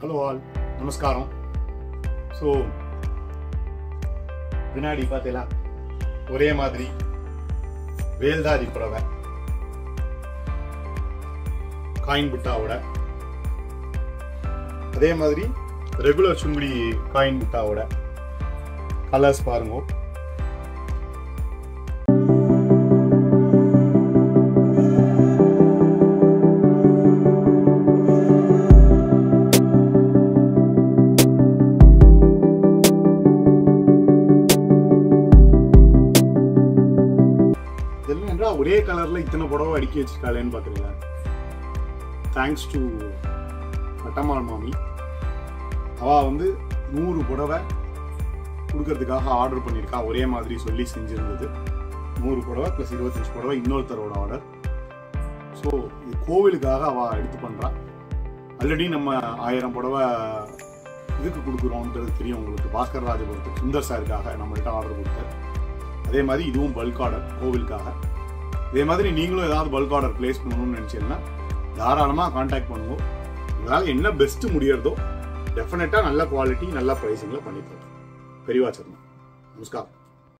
Hello all, Namaskaram. So, Vinadi Patela, Ore Madri, Velthari Sarees, Coin butta oda. Adhe Madri, regular Sungudi coin butta oda. Colors Parmo. ஒரே கலர்ல இத்தனை புடவை அடுக்கி வச்சிருக்காளேன்னு பாக்குறீங்க. Thanks to மட்டம்மாள் மாமி. அவ வந்து 100 புடவை கொடுக்கறதுக்காக ஆர்டர் பண்ணிருக்கா. ஒரே மாதிரி சொல்லி செஞ்சிருந்தது. 100 புடவை + 25 புடவை இன்னொருத்தரோட ஆர்டர். ஸோ இது கோவிலுக்காக அவ எடுத்து பண்றா. ஆல்ரெடி நம்ம 1000 புடவை இதுக்கு கொடுக்குறோம்ன்றது தெரியும் உங்களுக்கு. பாஸ்கர் ராஜபுரத்துக்கு சுந்தர் சாருக்காக நம்மள்ட்ட ஆர்டர் கொடுத்தார். அதே மாதிரி இதுவும் பல்க் ஆர்டர் கோவிலுக்காக. இதே மாதிரி நீங்களும் ஏதாவது பல்க் ஆர்டர் பிளேஸ் பண்ணணும்னு நினைச்சீங்கன்னா தாராளமாக கான்டாக்ட் பண்ணுவோம். உங்களால் என்ன பெஸ்ட் முடியறதோ டெஃபினட்டாக நல்ல குவாலிட்டி நல்ல ப்ரைஸிங்கில் பண்ணித்தரோம். பெரியவா சரணம். நமஸ்காரம்.